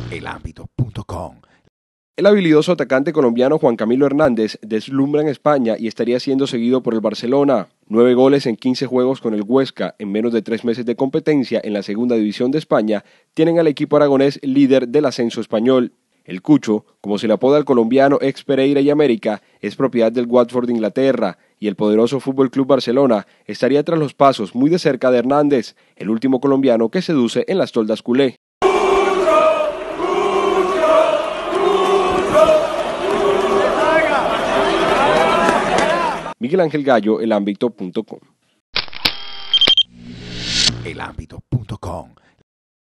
Elámbito.com. El habilidoso atacante colombiano Juan Camilo Hernández deslumbra en España y estaría siendo seguido por el Barcelona. 9 goles en 15 juegos con el Huesca en menos de 3 meses de competencia en la segunda división de España tienen al equipo aragonés líder del ascenso español. El Cucho, como se le apoda al colombiano ex Pereira y América, es propiedad del Watford de Inglaterra y el poderoso Fútbol Club Barcelona estaría tras los pasos muy de cerca de Hernández, el último colombiano que seduce en las toldas culé. Miguel Ángel Gallo, Elámbito.com. Elámbito.com.